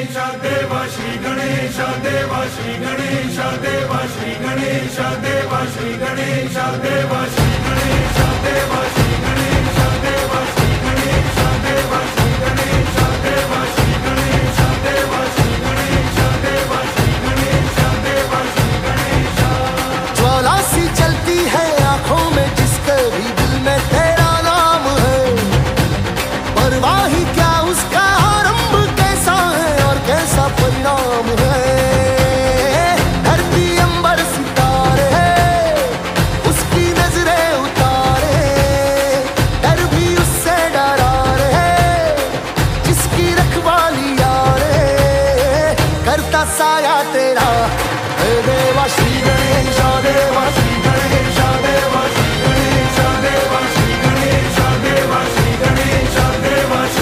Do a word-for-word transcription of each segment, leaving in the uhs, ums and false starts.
देवा श्री गणेश देवा श्री गणेश देवा श्री गणेश देवा श्री गणेश देवा श्री गणेश देवा श्री गणेश देवा श्री गणेश देवा श्री गणेश देवा श्री गणेश देवा श्री गणेश देवा श्री गणेश देवा श्री गणेश। ज्वाला सी चलती है आंखों में जिसके भी दिल में तेरा नाम है, परवाह ही क्या उसका आरंभ कैसा है और कैसा परिणाम है। धरती अंबर सितारे उसकी नजरें उतारे, डर भी उससे डरा रे जिसकी रखवाली यारे, करता साया तेरा हे देवा श्री गणेश देवा श्री गणेश देवा श्री गणेश देवा श्री गणेश देवा श्री गणेश देवा Shri.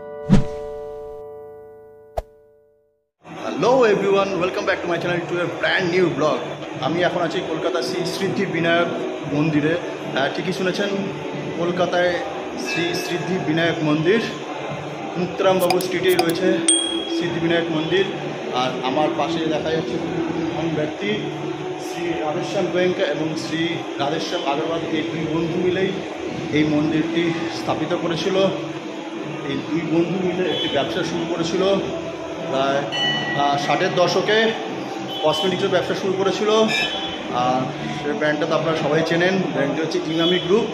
Hello everyone, welcome back to my channel to a brand new blog. আমি এখন আছি কলকাতা শ্রী সিদ্ধি বিনায়ক মন্দিরে। ঠিকই শুনেছেন, কলকাতায় শ্রী সিদ্ধি বিনায়ক মন্দির, মুক্তারামবাবু স্ট্রিটেই রয়েছে সিদ্ধি বিনায়ক মন্দির। আর আমার পাশে দেখা যাচ্ছে মহান ব্যক্তি শ্রী রাধেশ্যাম গোয়েঙ্কা এবং শ্রী রাধেশ্যাম আগরওয়াল, এই দুই বন্ধু মিলেই এই মন্দিরটি স্থাপিত করেছিল। এই দুই বন্ধু মিলে একটি ব্যবসা শুরু করেছিল প্রায় ষাটের দশকে। কসমেটিক্সের ব্যবসা শুরু করেছিল, আর সে ব্র্যান্ডটা তো আপনারা সবাই চেনেন। ব্র্যান্ডটি হচ্ছে ইমামি গ্রুপ।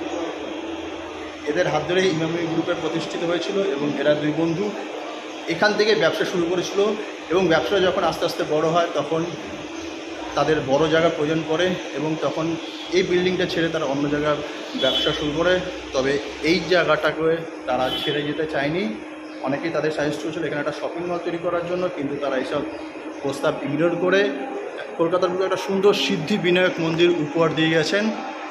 এদের হাত ধরে ইমামি গ্রুপের প্রতিষ্ঠিত হয়েছিল এবং এরা দুই বন্ধু এখান থেকে ব্যবসা শুরু করেছিল। এবং ব্যবসা যখন আস্তে আস্তে বড় হয় তখন তাদের বড় জায়গা প্রয়োজন পড়ে এবং তখন এই বিল্ডিংটা ছেড়ে তারা অন্য জায়গায় ব্যবসা শুরু করে। তবে এই জায়গাটাকে তারা ছেড়ে যেতে চায়নি। অনেকেই তাদের সাজেস্ট করেছিল এখানে একটা শপিং মল তৈরি করার জন্য, কিন্তু তারা এইসব প্রস্তাব ইগনোর করে কলকাতার মধ্যে একটা সুন্দর সিদ্ধি বিনায়ক মন্দির উপহার দিয়ে গেছেন।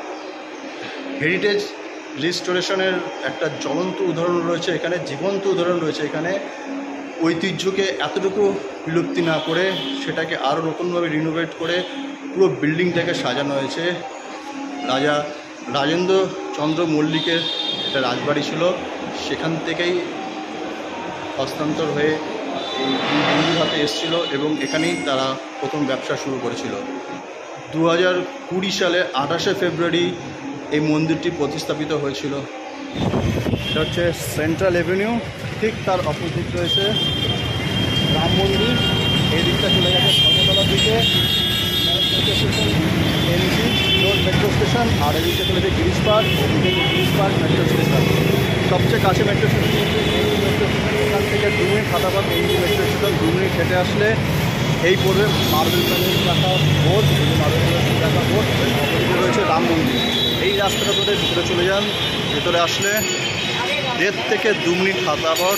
হেরিটেজ রিস্টোরেশনের একটা জ্বলন্ত উদাহরণ রয়েছে এখানে, জীবন্ত উদাহরণ রয়েছে এখানে। ঐতিহ্যকে এতটুকু বিলুপ্তি না করে সেটাকে আরও নতুনভাবে রিনোভেট করে পুরো বিল্ডিংটাকে সাজানো হয়েছে। রাজা রাজেন্দ্র চন্দ্র মল্লিকের একটা রাজবাড়ি ছিল, সেখান থেকেই হস্তান্তর হয়ে এই বন্ধুর হাতে এসেছিলো এবং এখানেই তারা প্রথম ব্যবসা শুরু করেছিল। দু হাজার কুড়ি সালে আঠাশে ফেব্রুয়ারি এই মন্দিরটি প্রতিস্থাপিত হয়েছিল। এটা হচ্ছে সেন্ট্রাল এভিনিউ, ঠিক তার অপোজিট রয়েছে রাম মন্দির। এই দিকটা চলে গেছে ধর্মতলার দিকে metro station, MG road metro station, আর এদিকে চলে যায় গিরিশ পার্ক, এদিকে গিরিশ পার্ক মেট্রো স্টেশন। সবচেয়ে কাছে মেট্রো স্টেশন মেট্রো স্টেশন এখান থেকে দু মিনিট হাঁটাবাদ এনজি মেট্রো স্টেশন, দু মিনিট হেঁটে আসলে এই পড়বে মার্বেল প্যালেস রাখা বোর্ড, মার্বেল প্যালেস রাখা বোর্ড। অপোজিটে রয়েছে রাম মন্দির। এই রাস্তাটা ধরে ভিতরে চলে যান, ভেতরে আসলে দেড় থেকে দু মিনিট হাঁটা পথ।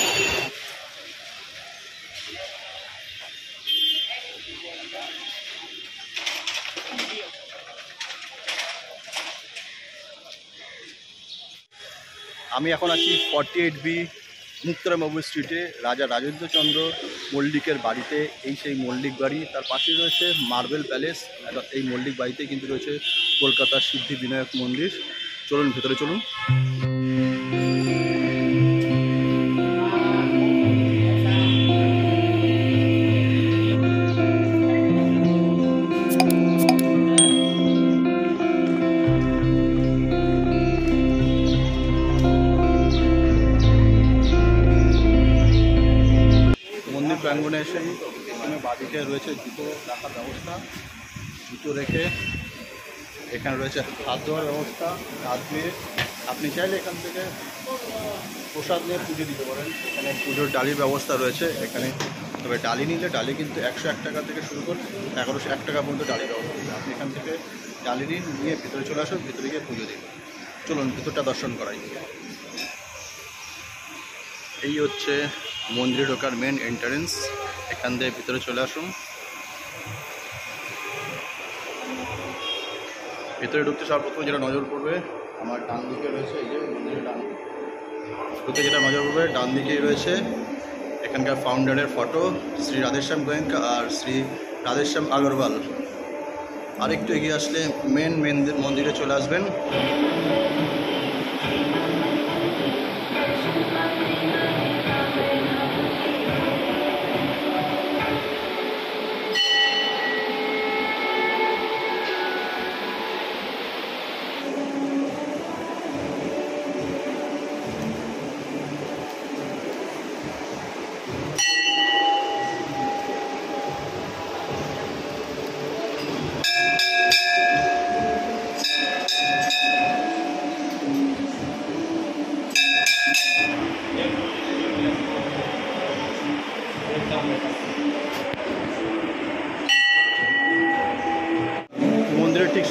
আমি এখন আছি ফর্টি এইট বি মুক্তারামবাবু স্ট্রিটে, রাজা রাজেন্দ্রচন্দ্র মল্লিকের বাড়িতে। এই সেই মল্লিক বাড়ি, তার পাশে রয়েছে মার্বেল প্যালেস। এই মল্লিক বাড়িতে কিন্তু রয়েছে কলকাতার সিদ্ধি বিনায়ক মন্দির। চলুন ভেতরে চলুন। প্রাঙ্গণে এসে এখানে বাদিকে রয়েছে জুতো রাখার ব্যবস্থা। জুতো রেখে এখানে রয়েছে হাত ধোয়ার ব্যবস্থা। হাত ধুয়ে আপনি চাইলে এখান থেকে প্রসাদ নিয়ে পুজো দিতে পারেন। এখানে পুজোর ডালির ব্যবস্থা রয়েছে এখানে। তবে ডালি নিলে ডালি কিন্তু একশো এক টাকা থেকে শুরু করে এগারোশো এক টাকা পর্যন্ত ডালির ব্যবস্থা আছে। আপনি এখান থেকে ডালি নিন, নিয়ে ভিতরে চলে আসুন, ভিতরে গিয়ে পুজো দিন। চলুন ভিতরটা দর্শন করাই। এই হচ্ছে মন্দিরে ঢোকার মেন এন্ট্রান্স। এখান দিয়ে ভিতরে চলে আসুন। ভিতরে ঢুকতে সর্বপ্রথম যেটা নজর পড়বে আমার ডান দিকে রয়েছে, এই যে মন্দিরের ডান ঢুকে যেটা নজর পড়বে ডান দিকেই রয়েছে এখানকার ফাউন্ডারের ফটো, শ্রী রাধেশ্যাম গোয়েঙ্কা আর শ্রী রাধেশ্যাম আগরওয়াল। আরেকটু এগিয়ে আসলে মেন মেন মন্দিরে চলে আসবেন।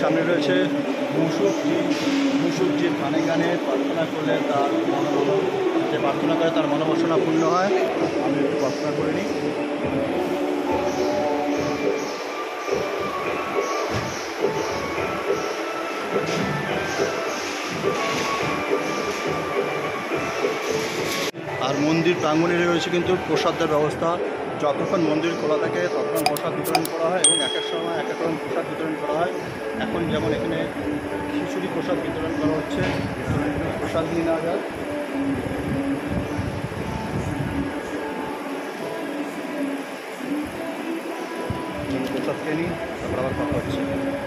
সামনে রয়েছে মুসুকজি। মুসুকজির গানে গানে প্রার্থনা করলে তার মনোমন যে প্রার্থনা করে তার মনোবাসনা পূর্ণ হয়। আমি একটু প্রার্থনা করে নিই। আর মন্দির প্রাঙ্গণে রয়েছে কিন্তু প্রসাদের ব্যবস্থা। যতক্ষণ মন্দির খোলা থাকে ততক্ষণ প্রসাদ বিতরণ করা হয় এবং এক এক সময় এক এক রকম প্রসাদ বিতরণ করা হয়। এখন যেমন এখানে খিচুড়ি প্রসাদ বিতরণ করা হচ্ছে, প্রসাদ নিয়ে নেওয়া যায়। প্রসাদ খেয়ে নিই, তারপর আবার কথা হচ্ছে।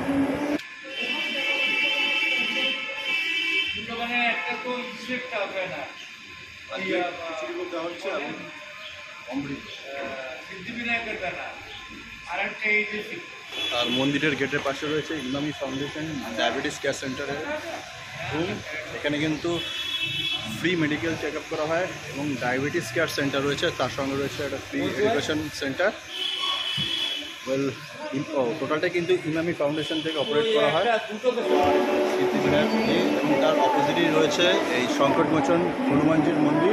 আর মন্দিরের গেটের পাশে রয়েছে ইমামি ফাউন্ডেশন ডায়াবেটিস কেয়ার সেন্টারের রুম। এখানে কিন্তু ফ্রি মেডিকেল চেক আপ করা হয় এবং ডায়াবেটিস কেয়ার সেন্টার রয়েছে, তার সঙ্গে রয়েছে একটা ফ্রি এডুকেশন সেন্টার। ওয়েল টোটালটা কিন্তু ইমামি ফাউন্ডেশন থেকে অপারেট করা হয় এবং তার অপোজিটেই রয়েছে এই সংকটমোচন হনুমানজির মন্দির।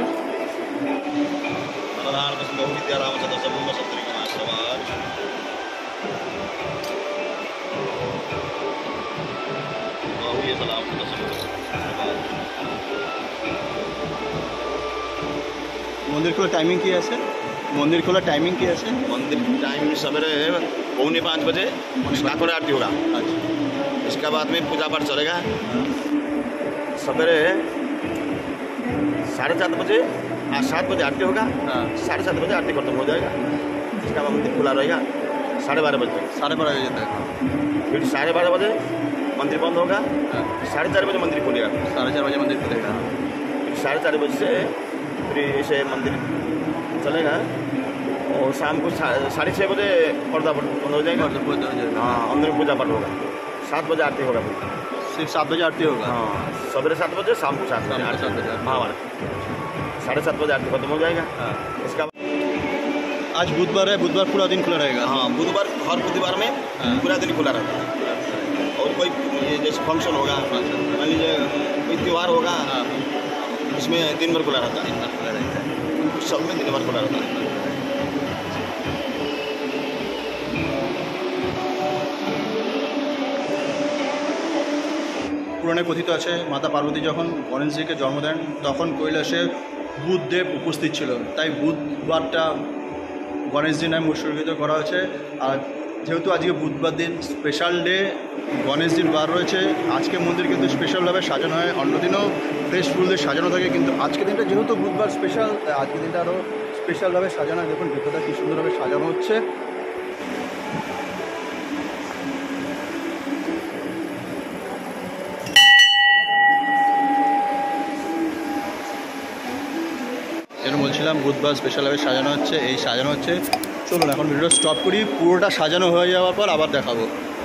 मंदिर खोला टाइमिंग की है? मंदिर खोला टाइमिंग की है? मंदिर टाइम सवेरे पौने पाँच बजे ठाकुर आरती होगा। अच्छा, इसके बाद में पूजा पाठ चलेगा। सवेरे साढ़े सात बजे आज सात बजे आरती होगा। साढ़े सात बजे आरती खत्म हो जाएगा। इसका बाद मंदिर खुला रहेगा साढ़े बारह बजे तक। साढ़े बारह बजे तक फिर साढ़े बारह बजे मंदिर बंद होगा। साढ़े चार बजे मंदिर खुलेगा। साढ़े चार बजे मंदिर खुलेगा। फिर साढ़े चार बजे से फिर ऐसे मंदिर चलेगा और शाम को साढ़े छः बजे पर्दा बंद हो जाएगा। हाँ, अंदर में पूजा पाठ होगा। सात बजे आरती होगा। सिर्फ सात बजे आरती होगा? हाँ, सवेरे सात बजे, शाम को सात बजे आरती होगा। महाभारत साढ़े सात बजे आरती खत्म हो जाएगा। इसका आज बुधवार है, बुधवार पूरा दिन खुला रहेगा? हाँ, बुधवार हर बुधवार में पूरा दिन खुला रहता है। और कोई जैसे फंक्शन होगा, मान लीजिए कोई त्यौहार होगा, इसमें दिन भर खुला रहता है। दिन भर खुला रहता है, सब में दिन भर खुला रहता है। पुराने कथित আছে মাতা পার্বতী যখন গণেশজিকে জন্ম দেন তখন কৈলাসে বুধদেব উপস্থিত ছিল, তাই বুধবারটা গণেশজি নামে উৎসর্গিত করা হয়েছে। আর যেহেতু আজকে বুধবার দিন স্পেশাল ডে, গণেশজির বার রয়েছে, আজকে মন্দির কিন্তু স্পেশালভাবে সাজানো হয়। অন্যদিনও ফ্রেশ ফুল দিয়ে সাজানো থাকে, কিন্তু আজকের দিনটা যেহেতু বুধবার স্পেশাল, তাই আজকের দিনটা আরও স্পেশালভাবে সাজানো হয়। দেখুন ভেতরটা কী সুন্দরভাবে সাজানো হচ্ছে। যেন বলছিলাম বুধবার স্পেশালভাবে সাজানো হচ্ছে, এই সাজানো হচ্ছে। চলুন এখন ভিডিও স্টপ করি, পুরোটা সাজানো হয়ে যাওয়ার পর আবার দেখাবো।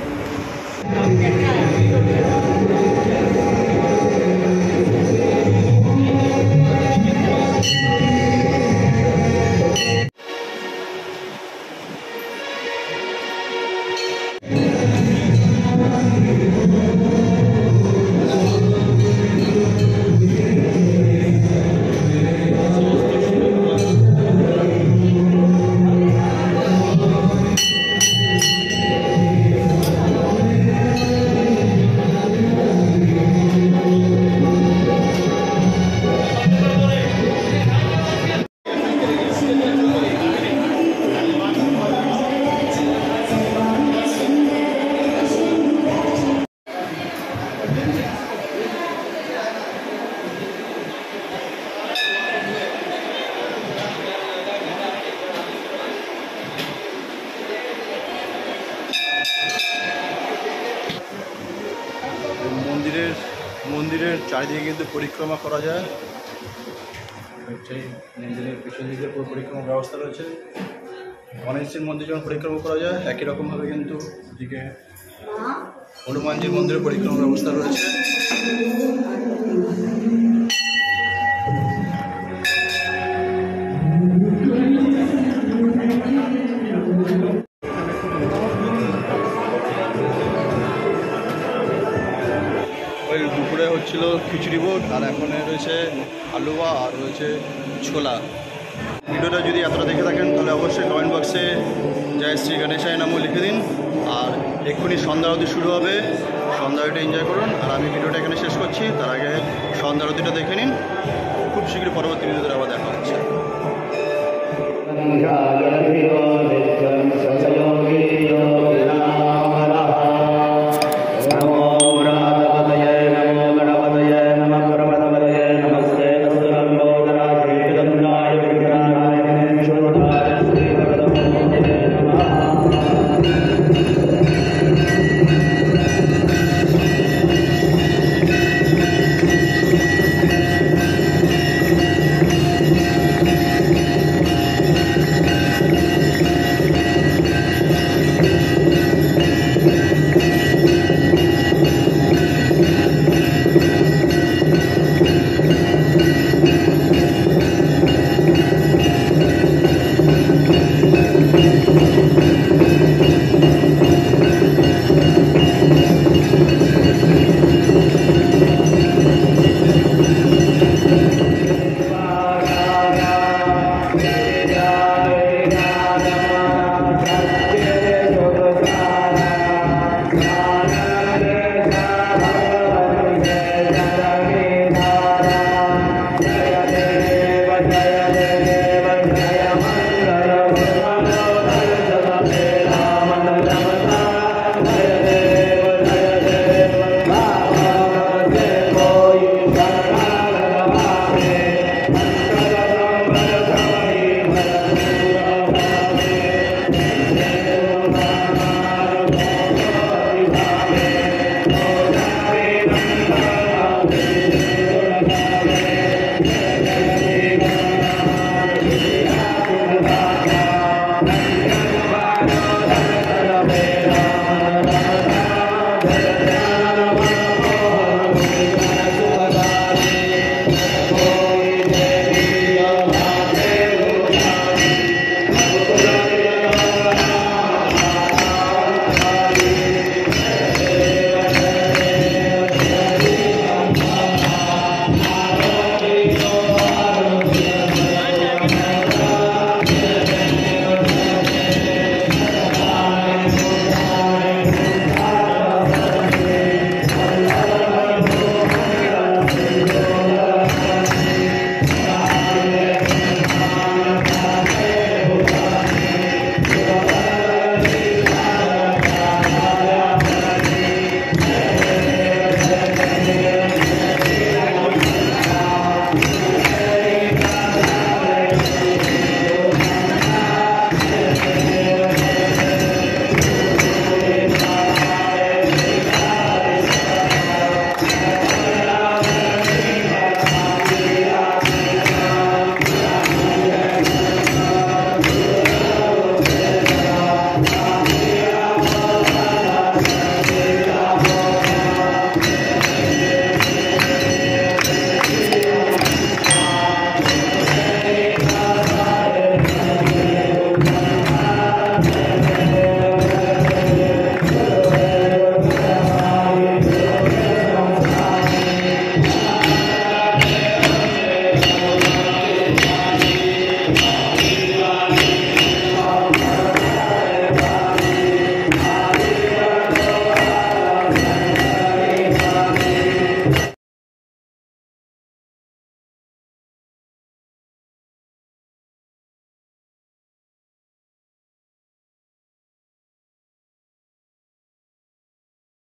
মন্দিরের মন্দিরের চারিদিকে কিন্তু পরিক্রমা করা যায়। মন্দিরের পিছন দিকে পুরো পরিক্রমা ব্যবস্থা রয়েছে। গণেশজির মন্দির যখন পরিক্রমা করা যায় একই রকমভাবে কিন্তু এদিকে হনুমানজির মন্দিরের পরিক্রমা ব্যবস্থা রয়েছে। ছিল খিচুড়ি ভোগ, আর এখন রয়েছে আলুয়া আর রয়েছে ছোলা। ভিডিওটা যদি এতটা দেখে থাকেন তাহলে অবশ্যই কমেন্ট বক্সে জয় শ্রী গণেশায় নামও লিখে দিন। আর এক্ষুনি সন্ধ্যা আরতি শুরু হবে, সন্ধ্যা আরতিটা এনজয় করুন। আর আমি ভিডিওটা এখানে শেষ করছি, তার আগে সন্ধ্যা আরতিটা দেখে নিন। খুব শীঘ্রই পরবর্তী ভিডিওতে আবার দেখা হচ্ছে।